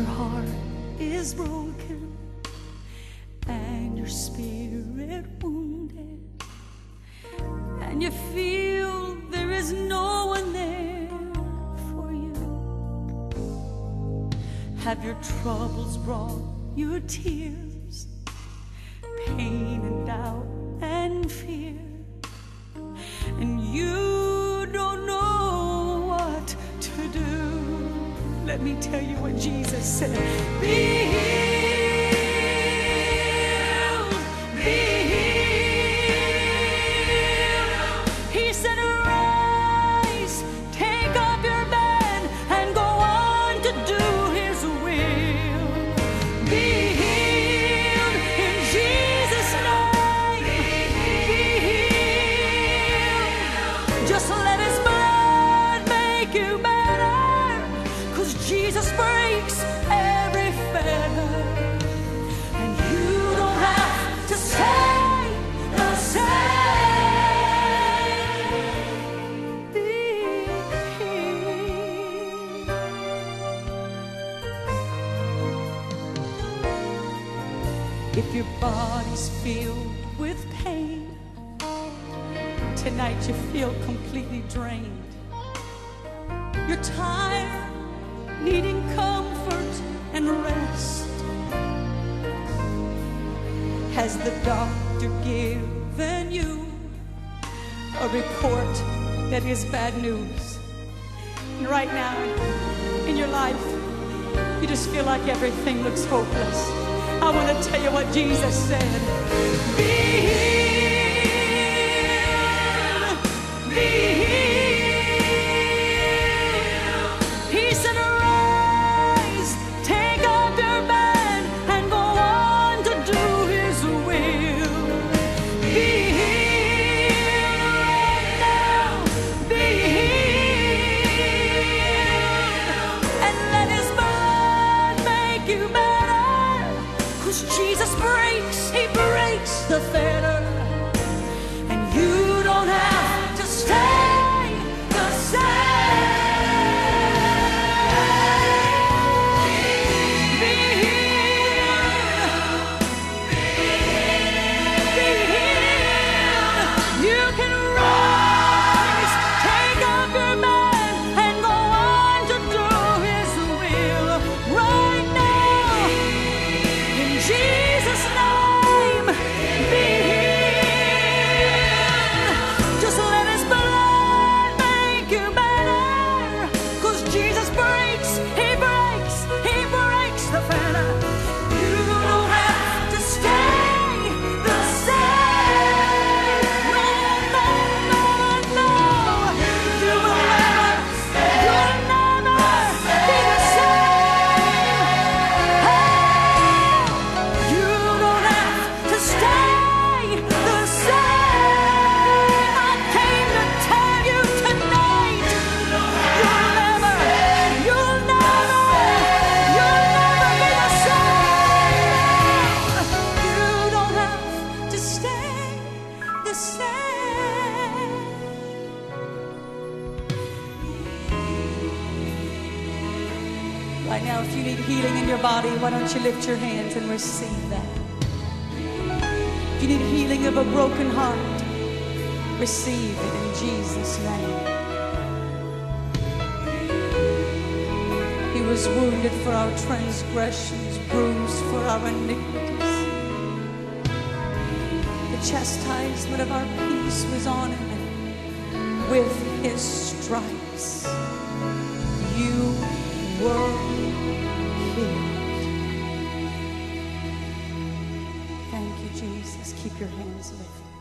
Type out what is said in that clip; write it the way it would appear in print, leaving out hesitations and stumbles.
your heart is broken and your spirit wounded, and you feel there is no one there for you, have your troubles brought you tears, pain and doubt and fear, and you don't know what to do? Let me tell you what Jesus said. Be healed, be healed. He said, arise, take up your bed and go on to do His will. Be healed in Jesus' name. Be healed. Just let His blood make you better. Jesus breaks every fetter, and you don't have to stay the same. Be healed. If your body's filled with pain, tonight you feel completely drained. You're tired, needing comfort and rest. Has the doctor given you a report that is bad news? And right now in your life, you just feel like everything looks hopeless. I want to tell you what Jesus said. Be healed, be healed. He said, Jesus breaks, He breaks the fetter, and you don't have to stay the same. Be healed, be healed. You can rise, take up your bed, and go on to do His will right now. Jesus' name, be healed. Just let His blood make you better, 'cause Jesus breaks, He breaks, He breaks the fetter. You don't have to stay the same. No, no, no, no. You will never, you'll never be the same. Hey, you don't have to stay the same. I came to tell you tonight, you'll never be the same. You don't have to stay the same. Right now, if you need healing in your body, why don't you lift your hands and receive that? If you need healing of a broken heart, receive it in Jesus' name. He was wounded for our transgressions, bruised for our iniquities. The chastisement of our peace was on Him, and with His stripes you were healed. Thank you, Jesus. Keep your hands lifted.